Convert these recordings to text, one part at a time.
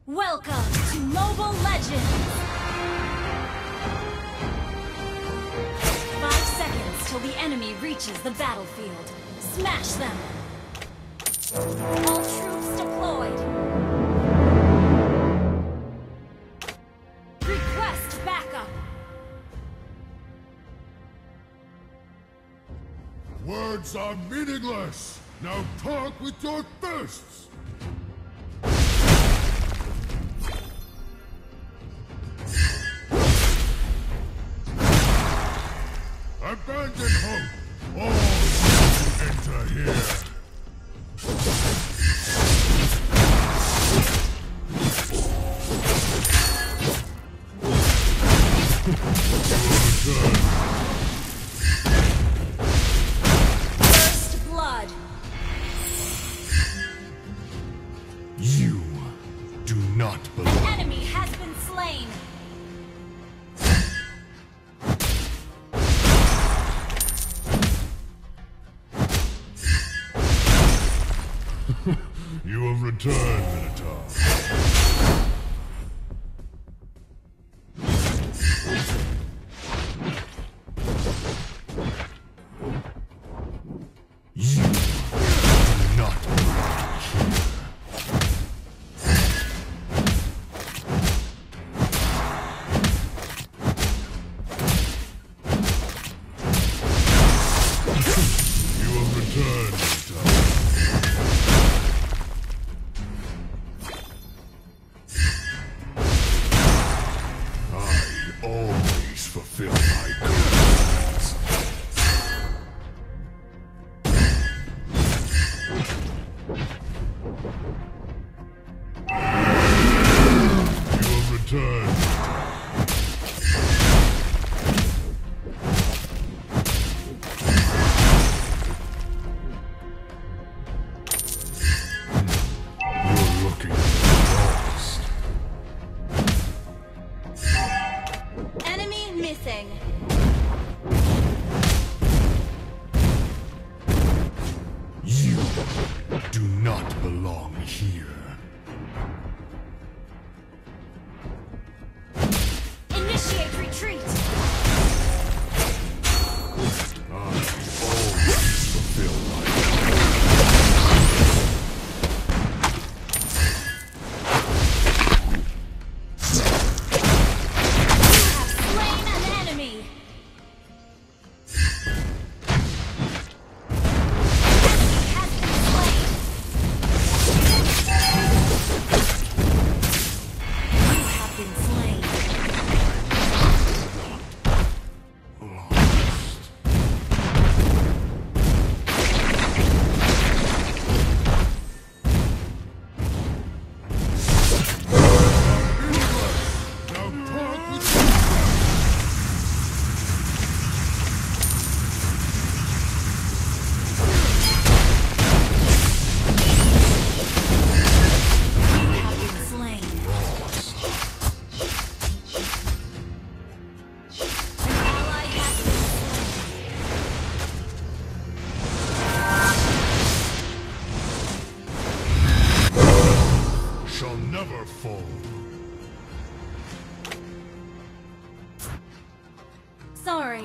Welcome to Mobile Legends! 5 seconds till the enemy reaches the battlefield. Smash them! All troops deployed! Request backup! Words are meaningless! Now talk with your fists! Abandon hope! All who enter here! First blood! You do not belong. Enemy has been slain! You have returned, Minotaur. You do not belong here. You have returned, Minotaur. I always fulfill my commitments. You have returned. You're looking lost. Enemy missing! You do not belong here. Initiate retreat! I always fulfill my Have slain an enemy! Enemy has been slain! You have been slain! Now talk with your You have been slain! An ally has been slain! shall never fall. Sorry.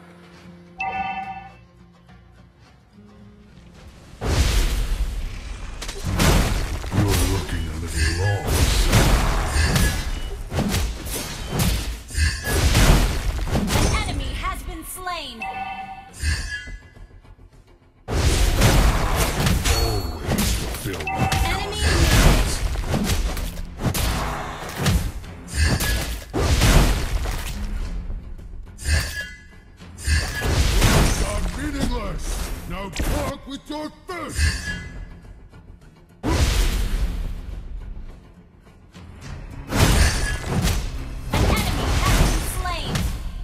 You're looking a little lost. An enemy has been slain! Always fulfill my Enemy missing! words are meaningless. Now talk with your fists. An enemy has been slain!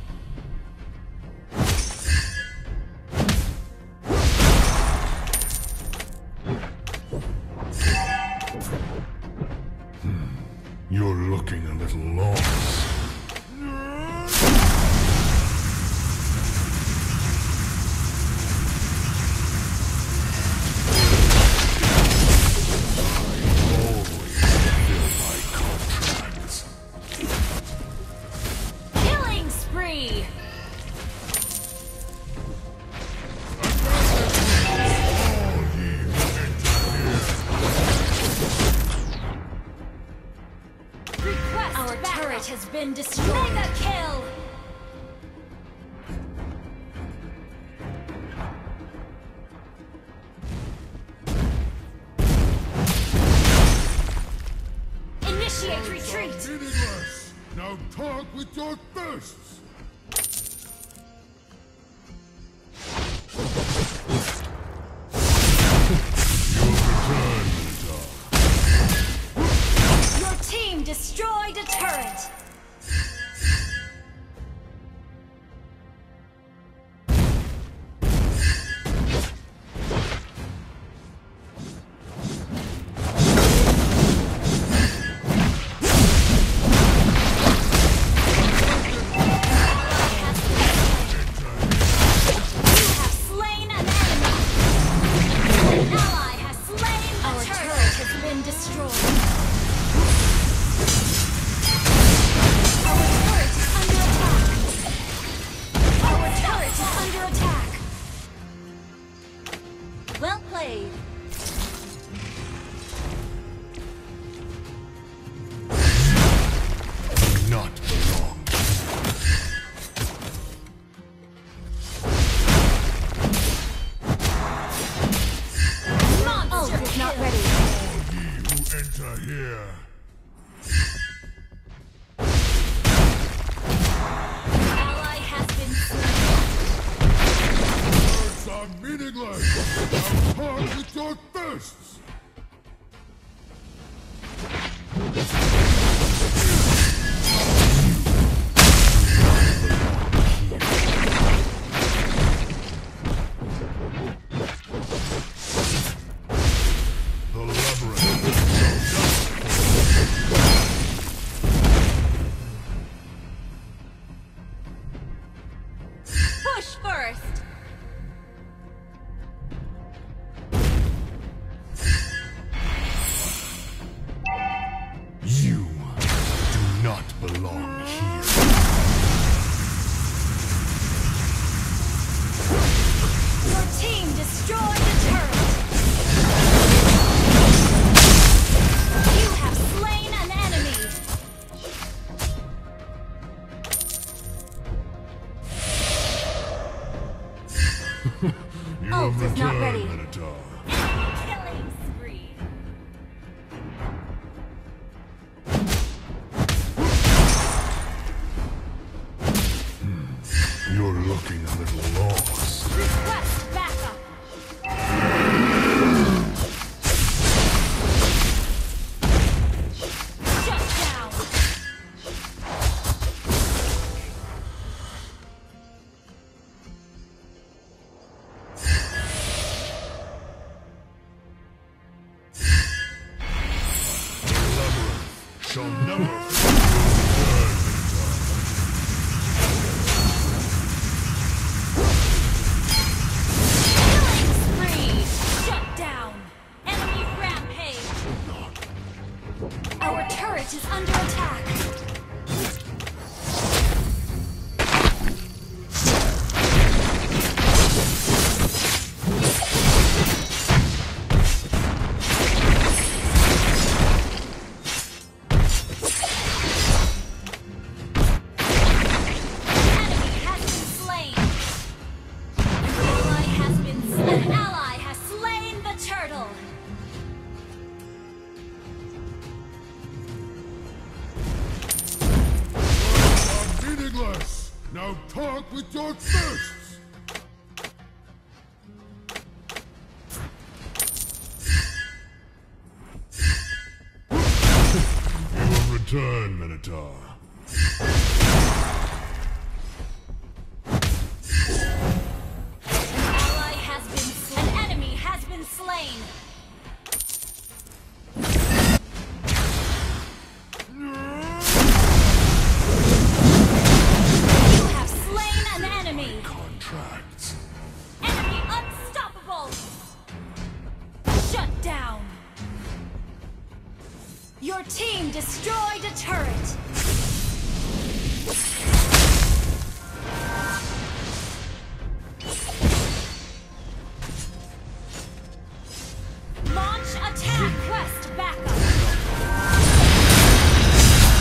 You're looking a little lost. Always fulfill my Request our turret has been destroyed. Mega kill! Initiate retreat! Meaningless! Now talk with your fists! Your team destroyed a turret! Well played. Not belong. Monster is not ready. All ye who enter here. Ally has been slain. Words are meaningless. Now talk with your fists. The labyrinth. Push first. You do not belong here. Your team destroyed the turret. You have slain an enemy. You Ult have is not ready. returned, Minotaur. Killing spree. You're looking a little lost. Request backup. Shut down. The labyrinth shall never return, Killing spree. Shut down. Enemy rampage. Our turret is under attack. Enemy has been slain. An ally has slain the turtle. Words are meaningless. Now talk with your fists. You have returned, Minotaur. Ally has been slain. An enemy has been slain. You have slain an enemy. Contracts. Enemy unstoppable. Shut down. Your team destroyed a turret. Launch attack. Quest backup.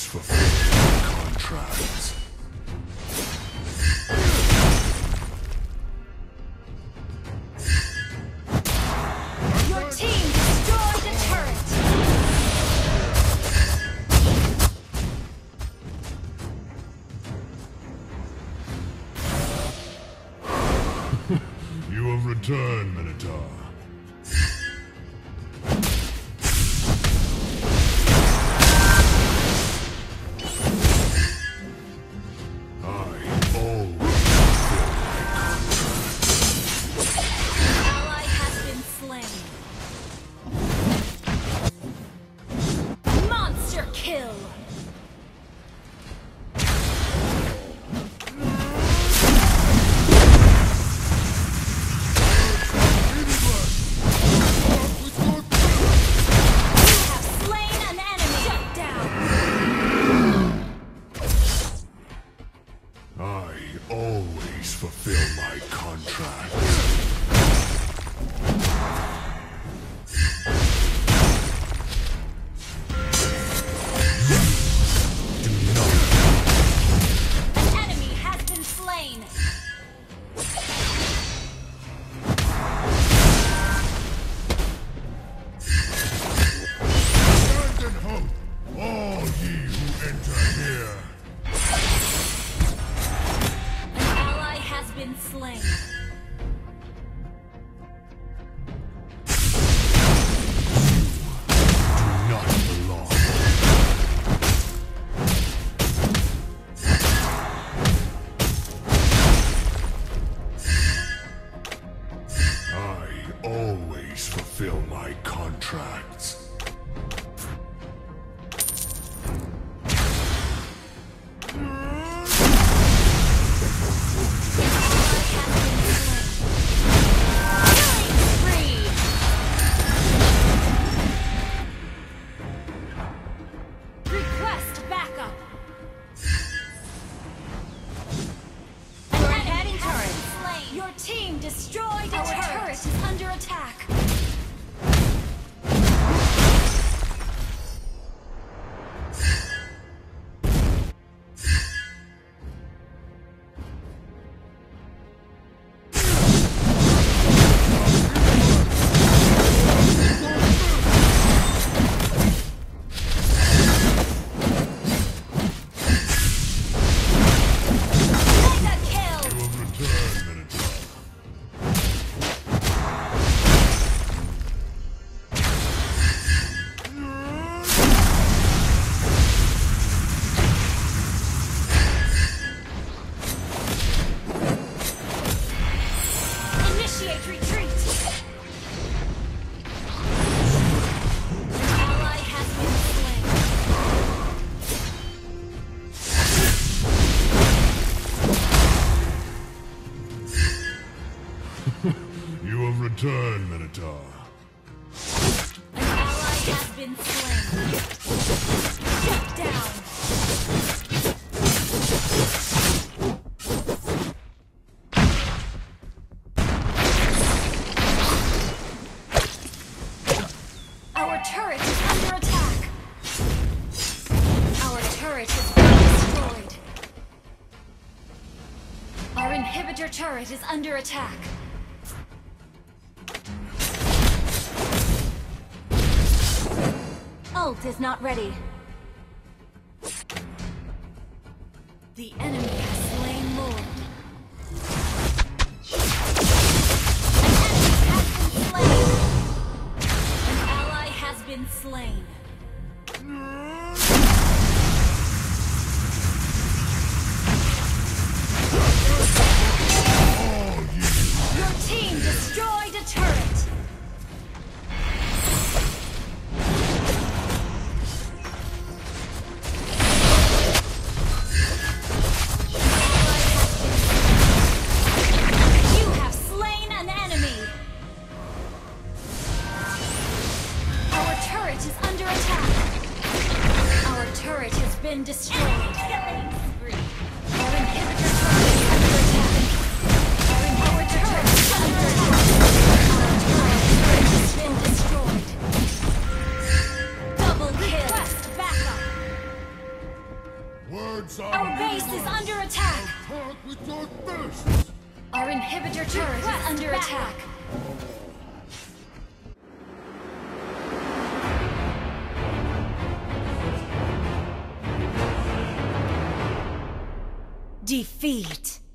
fulfill contracts. Your team destroyed a turret! You have returned, Minotaur. Kill! Fulfill my contracts. Request backup. Your team destroyed a turret. Our turret is under attack. You have returned, Minotaur. An ally has been slain. Shut down. Our turret is under attack. Our turret has been destroyed. Our inhibitor turret is under attack. Ult is not ready. The enemy has slain Lord. An ally has been slain. Your team destroyed a turret. Been destroyed. Killing spree. Our inhibitor turret is under attack. Our turret is under attack. Our turret has been destroyed. Double kill. Request backup. Defeat.